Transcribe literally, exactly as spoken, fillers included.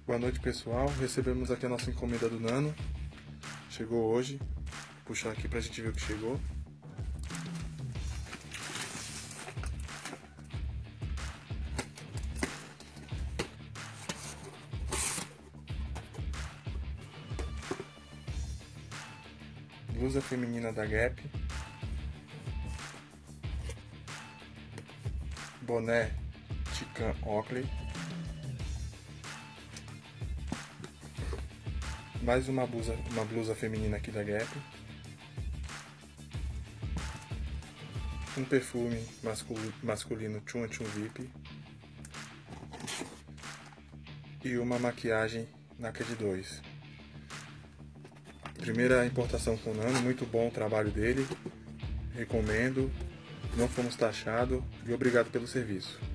Boa noite, pessoal. Recebemos aqui a nossa encomenda do Nano. Chegou hoje. Vou puxar aqui pra gente ver o que chegou. Blusa feminina da Gap. Boné Tican Oakley. Mais uma blusa, uma blusa feminina aqui da Gap. Um perfume masculino, masculino Chum Chum V I P. E uma maquiagem Naked dois. Primeira importação com o Nano, muito bom o trabalho dele. Recomendo. Não fomos taxados e obrigado pelo serviço.